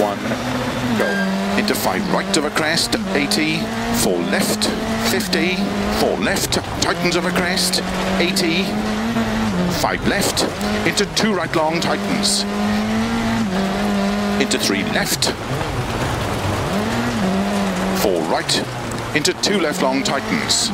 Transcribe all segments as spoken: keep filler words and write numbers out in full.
one, go. Into five right of a crest, eighty, four left, fifty, four left, tightens of a crest, eighty, five left, into two right long, tightens, into three left, four right, into two left long, tightens,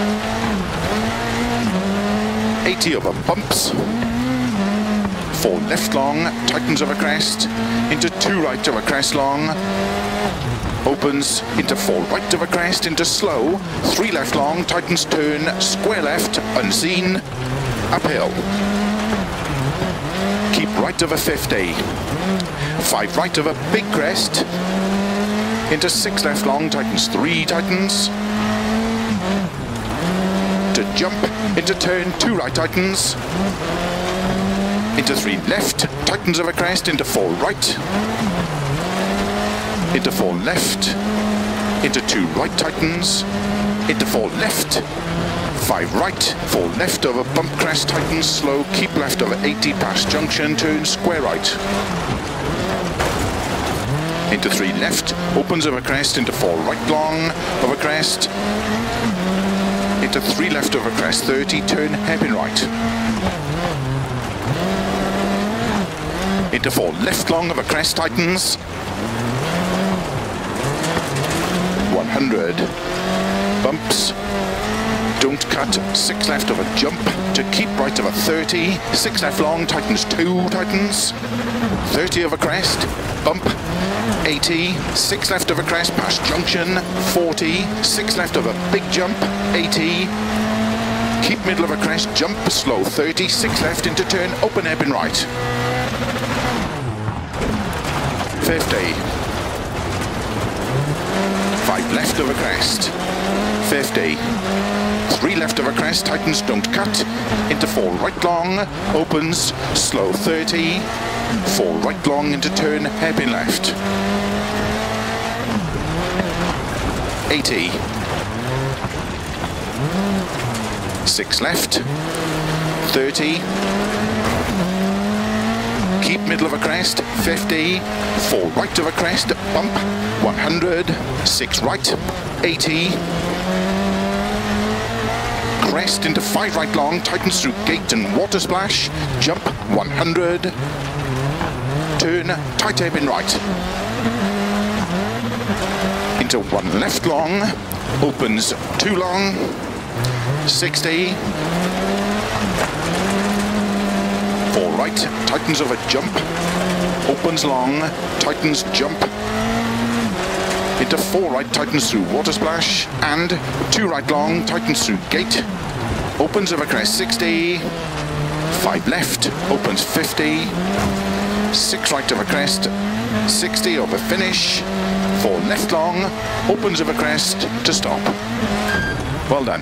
eighty over bumps, four left long, tightens of a crest, into two right of a crest long, opens into four right of a crest, into slow, three left long, tightens turn, square left, unseen, uphill. Keep right of a fifty, five right of a big crest, into six left long, tightens three, tightens, to jump, into turn, two right, tightens, into three left, tightens of a crest, into four right, into four left, into two right, tightens, into four left, five right, four left over bump crest, tightens, slow, keep left over eighty, past junction, turn, square right, into three left, opens over crest, into four right long, over crest, into three left over crest, thirty, turn, hairpin right, into four left long over crest, tightens, one hundred, bumps, don't cut, six left of a jump, to keep right of a thirty, six left long, tightens two, tightens, thirty of a crest, bump, eighty, six left of a crest, past junction, forty, six left of a big jump, eighty, keep middle of a crest, jump, slow, thirty, six left into turn, open hairpin right, fifty, five left of a crest, fifty, three left of a crest, tightens, don't cut, into four right long, opens, slow, thirty, four right long into turn, hairpin left, eighty, six left, thirty, keep middle of a crest, fifty, four right of a crest, bump, one hundred, six right, eighty, crest into five right long, tightens through gate and water splash, jump, one hundred, turn, tight hairpin right, into one left long, opens two long, sixty, four right, tightens over jump, opens long, tightens jump, into four right, tightens through water splash, and two right long, tightens through gate, opens over crest, sixty, five left, opens fifty, six right over crest, sixty over finish, four left long, opens over crest to stop. Well done.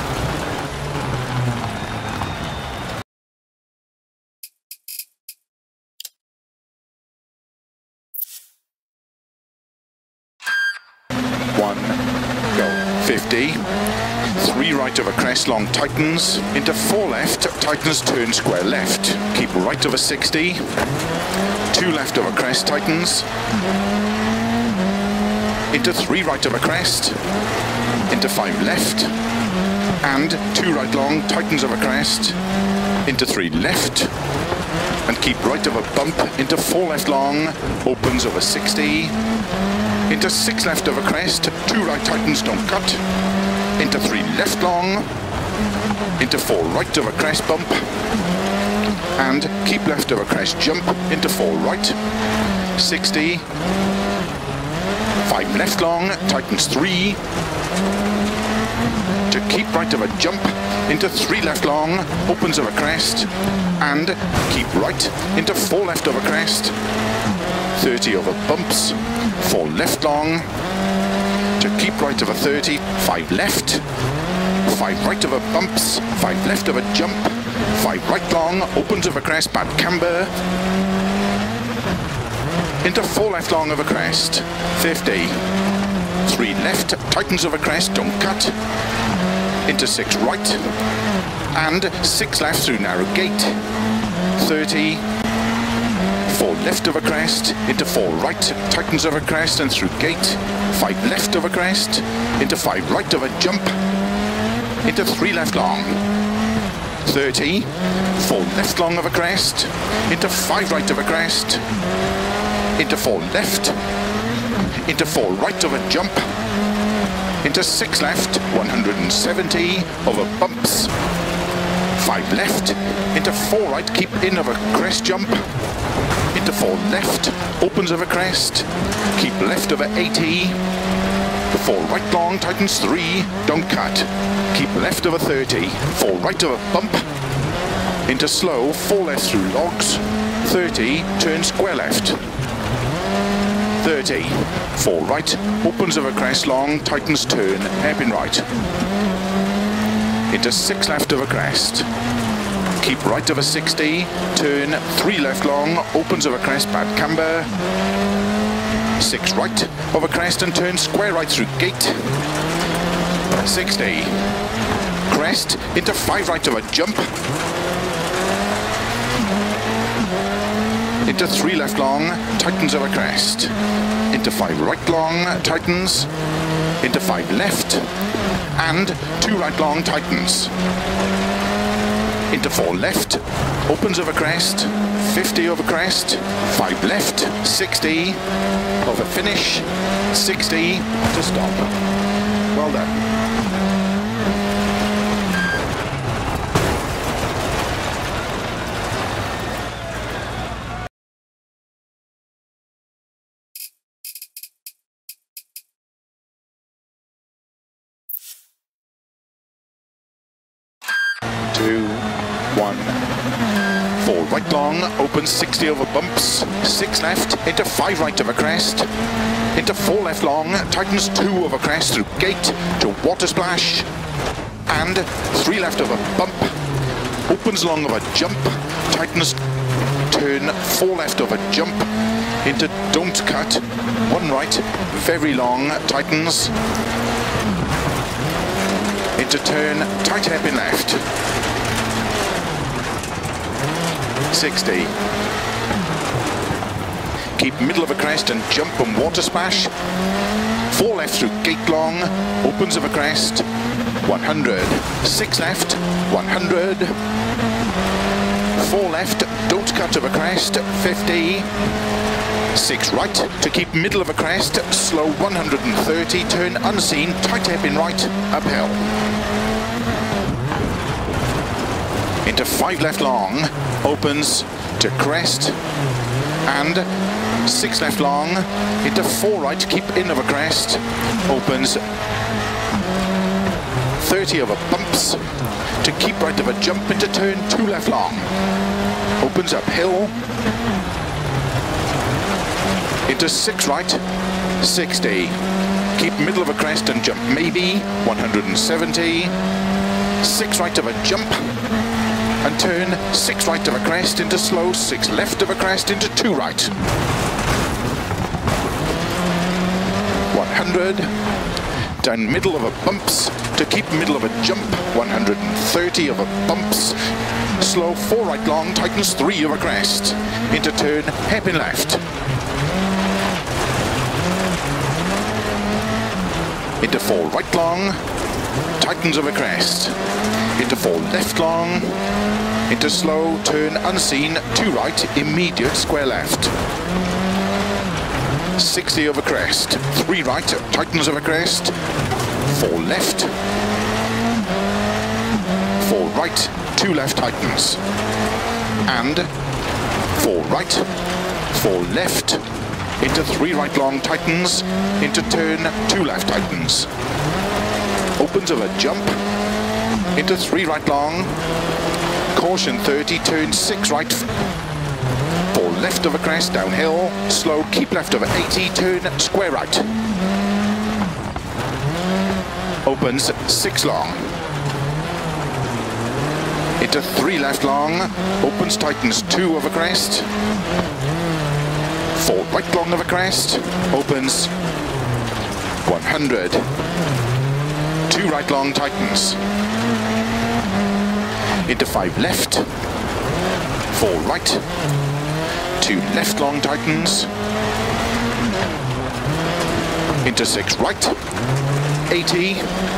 One, go. fifty, three right over crest long, tightens, into four left, tightens, turn square left, keep right over sixty, two left over crest, tightens, into three right over crest, into five left, and two right long, tightens over crest, into three left, and keep right over bump, into four left long, opens over sixty, into six left over crest, two right, tightens, don't cut, into three left long, into four right over crest, bump, and keep left over crest, jump, into four right, sixty, five left long, tightens three, to keep right over jump, into three left long, opens over crest, and keep right, into four left over crest, thirty over bumps, four left long, to keep right over thirty, five left, five right over bumps, five left over jump, five right long, opens over crest, bad camber, into four left long over crest, fifty, three left, tightens over crest, don't cut, into six right, and six left through narrow gate, thirty, four left over crest, into four right, tightens over crest and through gate, five left over crest, into five right over jump, into three left long, thirty, four left long over crest, into five right over crest, into four left, into four right over jump, into six left, one hundred seventy over bumps, five left, into four right, keep in over crest jump, into four left, opens over crest, keep left over eighty, four right long, tightens three, don't cut, keep left over thirty, four right over bump, into slow, four left through logs, thirty, turn square left, thirty, four right, opens over crest long, tightens turn, hairpin right, into six left over crest, keep right over sixty, turn three left long, opens over crest, bad camber, six right over crest and turn square right through gate, sixty, crest, into five right over jump, into three left long, tightens over crest, into five right long, tightens, into five left, and two right long, tightens, into four left, opens over crest, fifty over crest, five left, sixty, over finish, sixty, to stop. Well done. Two, one, four right long, opens sixty over bumps, six left, into five right over crest, into four left long, tightens two over crest through gate to water splash, and three left over bump, opens long over jump, tightens turn, four left over jump, into don't cut, one right, very long, tightens, into turn, tight hairpin left, sixty, keep middle of a crest and jump and water splash, four left through gate long, opens of a crest, one hundred, six left, one hundred, four left, don't cut of a crest, fifty, six right to keep middle of a crest, slow one hundred thirty, turn unseen, tight hairpin right, uphill. Into five left long, opens to crest, and six left long, into four right, keep in of a crest, opens thirty over bumps, to keep right of a jump into turn two left long, opens uphill, into six right, sixty, keep middle of a crest and jump maybe, one hundred seventy, six right of a jump, and turn six right of a crest into slow, six left of a crest into two right. one hundred, down middle of a bumps, to keep middle of a jump, one hundred thirty of a bumps, slow four right long, tightens three of a crest, into turn, hairpin left. Into four right long, tightens of a crest, into four left long, into slow, turn unseen, two right, immediate square left. sixty over crest, three right, tightens over crest, four left, four right, two left, tightens, and four right, four left, into three right long, tightens, into turn, two left, tightens, opens of a jump, into three right long, caution thirty, turn six right, four left of a crest, downhill, slow, keep left over eighty, turn square right, opens six long, into three left long, opens, tightens two of a crest, four right long of a crest, opens one hundred, two right long, tightens, into five left, four right, two left long tightens, into six right, eighty,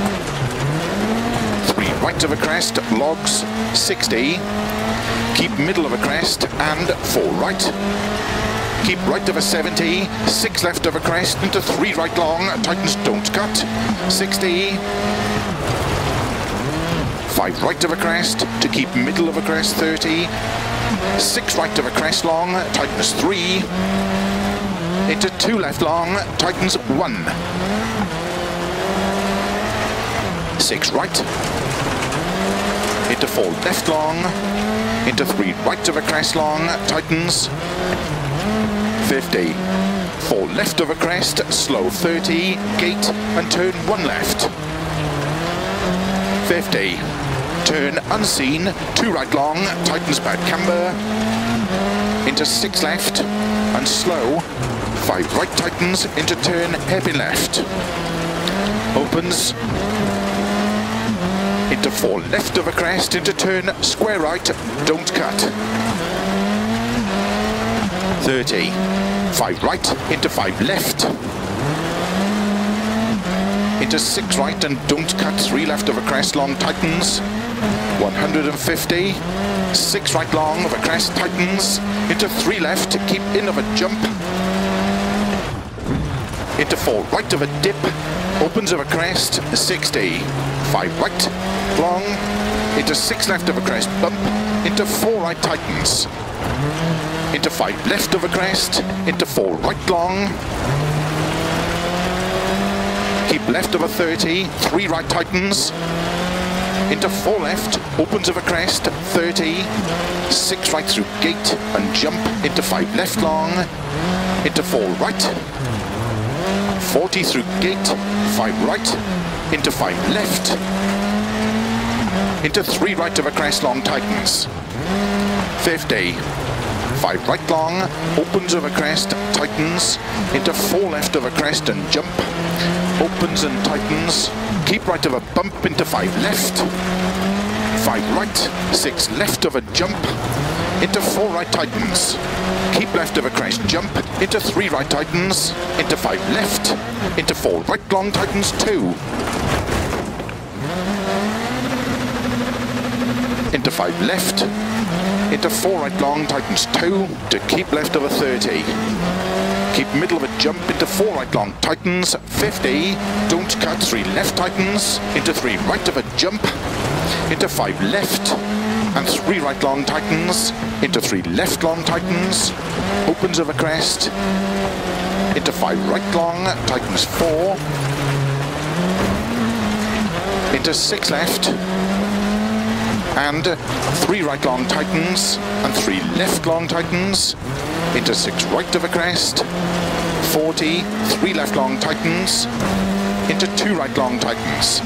three right of a crest, logs, sixty, keep middle of a crest and four right, keep right of a seventy, six left of a crest, into three right long, tightens, don't cut, sixty, five right of a crest, to keep middle of a crest, thirty, six right of a crest long, tightens three, into two left long, tightens one, six right, into four left long, into three right of a crest long, tightens, fifty, four left of a crest, slow thirty, gate and turn one left, fifty, turn unseen, two right long, tightens bad camber, into six left and slow, five right tightens, into turn hairpin left, opens, into four left of a crest, into turn square right, don't cut, thirty, five right, into five left, into six right and don't cut, three left of a crest, long tightens, one hundred fifty, six right long of a crest, tightens, into three left, keep in of a jump, into four right of a dip, opens of a crest, sixty, five right, long, into six left of a crest, bump, into four right tightens, into five left of a crest, into four right long, keep left of a thirty, three right tightens, into four left, opens of a crest, thirty, six right through gate and jump, into five left long, into four right, forty through gate, five right, into five left, into three right of a crest long tightens, fifty, five right long, opens of a crest, tightens, into four left of a crest and jump, opens and tightens, keep right of a bump, into five left, five right, six left of a jump, into four right tightens, keep left of a crest, jump, into three right tightens, into five left, into four right long tightens, two, into five left, into four right long, tightens two, to keep left of a thirty, keep middle of a jump, into four right long, tightens, fifty, don't cut, three left tightens, into three right of a jump, into five left, and three right long tightens, into three left long tightens, opens of a crest, into five right long, tightens four, into six left, and three right long tightens, and three left long tightens, into six right of a crest, forty, three left long tightens, into two right long tightens.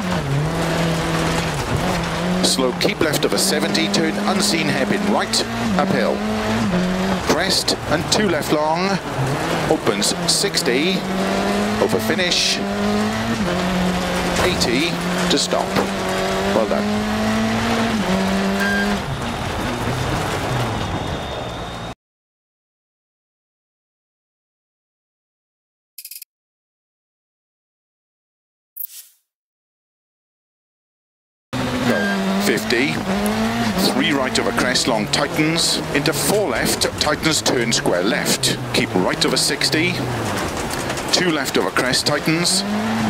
Slow keep left of a seventy, turn unseen hairpin right, uphill. Crest and two left long, opens sixty, over finish, eighty to stop. Well done. fifty, three right of a crest long tightens, into four left, tightens, turn square left, keep right of a sixty, two left of a crest, tightens,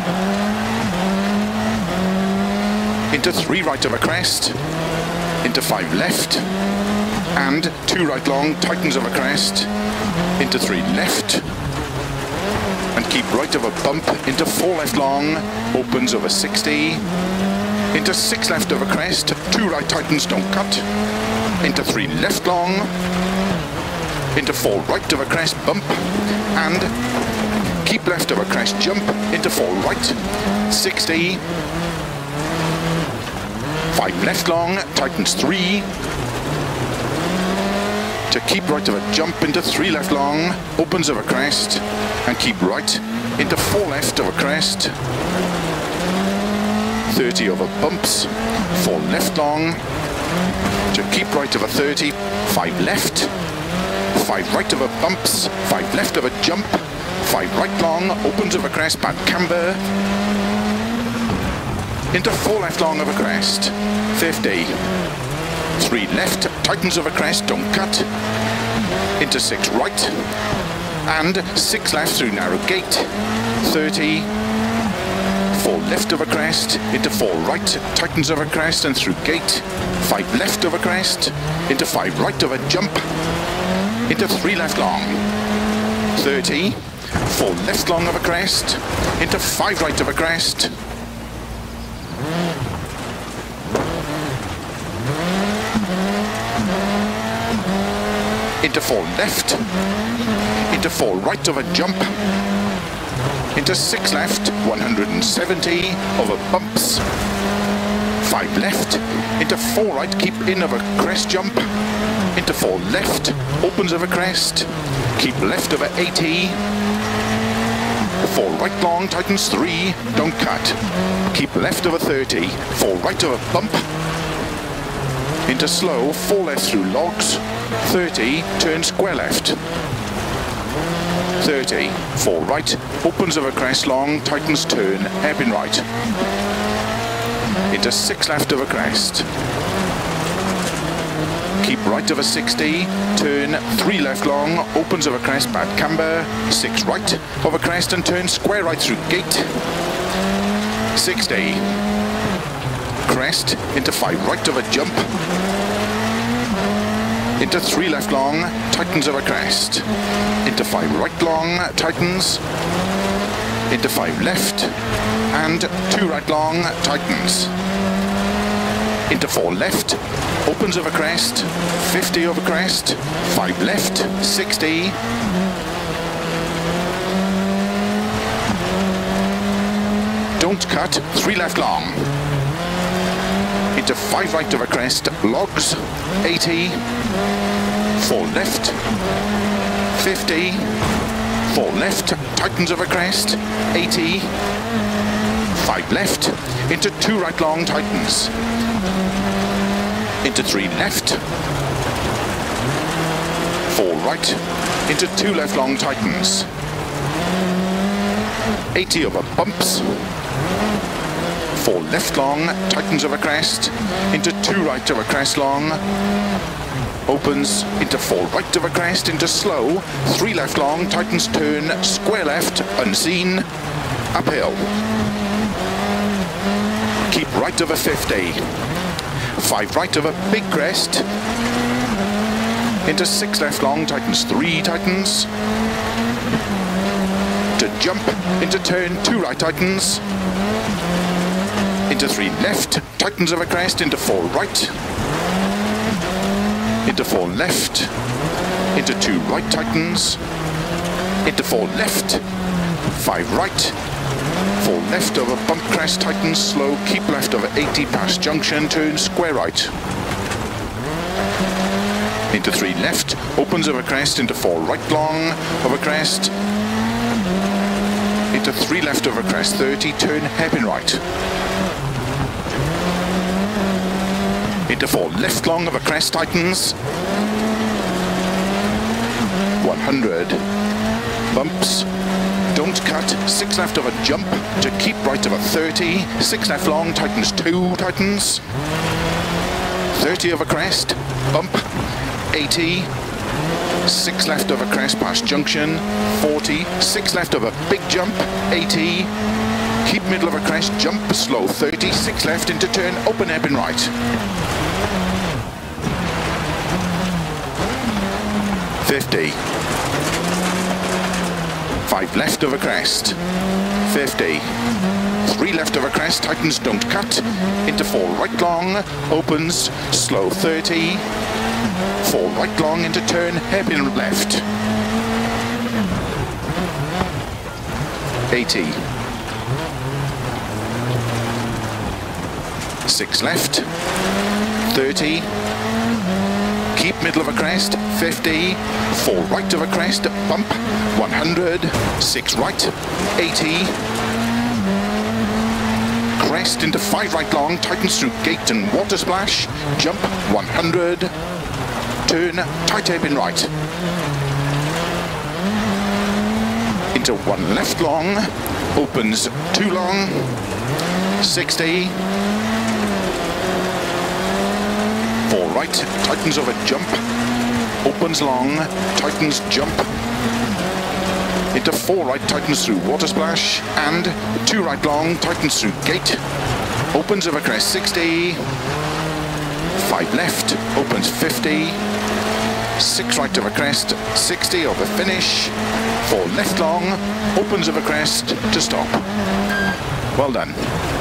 into three right of a crest, into five left, and two right long, tightens of a crest, into three left, and keep right of a bump, into four left long, opens of a sixty, into six left of a crest, two right tightens, don't cut, into three left long, into four right of a crest, bump, and keep left of a crest, jump, into four right, sixty, five left long, tightens three, to keep right of a jump, into three left long, opens of a crest, and keep right, into four left of a crest, thirty over bumps, four left long, to keep right of a thirty, five left, five right over bumps, five left over jump, five right long, opens over crest, bad camber, into four left long over crest, fifty, three left, tightens over crest, don't cut, into six right, and six left through narrow gate, thirty, four left over crest, into four right, tightens over crest and through gate, five left over crest, into five right over jump, into three left long, thirty, four left long over crest, into five right over crest, into four left, into four right over jump, into six left, one hundred seventy over bumps, five left, into four right, keep in over crest jump, into four left, opens over crest, keep left over eighty, four right long, tightens three, don't cut, keep left over thirty, four right over bump, into slow, four left through logs, thirty, turn square left, thirty, four right, opens over crest long, tightens turn, hairpin right, into six left over crest, keep right over sixty, turn three left long, opens over crest, bad camber, six right over crest and turn square right through gate, sixty, crest, into five right over jump, into three left long, tightens over crest, into five right long, tightens, into five left, and two right long, tightens, into four left, opens over crest, fifty over crest, five left, sixty, don't cut, three left long, into five right over crest, logs, eighty, four left, fifty, four left, tightens over crest, eighty, five left, into two right long, tightens, into three left, four right, into two left long, tightens, eighty over bumps, four left long, tightens over crest, into two right over crest long, opens into four right over crest, into slow, three left long, tightens turn, square left, unseen, uphill. Keep right over fifty, five right over big crest, into six left long, tightens three, tightens, to jump, into turn, two right, tightens, into three left, tightens over crest, into four right, into four left, into two right, tightens, into four left, five right, four left over bump crest, tightens, slow, keep left over eighty, past junction, turn square right, into three left, opens over crest, into four right long, over crest, into three left over crest, thirty, turn hairpin right, into four left long over crest, tightens, one hundred, bumps, don't cut, six left over jump, to keep right over thirty, six left long, tightens two, tightens, thirty over crest, bump, eighty, six left over crest past junction, forty, six left over big jump, eighty, keep middle over crest, jump slow, thirty, six left into turn, open hairpin right, fifty, five left over crest, fifty, three left over crest, tightens, don't cut, into four right long, opens, slow, thirty, four right long into turn, hairpin left, eighty, six left, thirty, keep middle of a crest, fifty, four right of a crest, bump, one hundred, six right, eighty, crest into five right long, tightens through gate and water splash, jump, one hundred, turn, tight hairpin right. Into one left long, opens two long, sixty. Four right, tightens over jump, opens long, tightens jump. Into four right, tightens through water splash, and two right long, tightens through gate, opens over crest sixty, five left, opens fifty, six right over crest, sixty over finish, four left long, opens over crest to stop. Well done.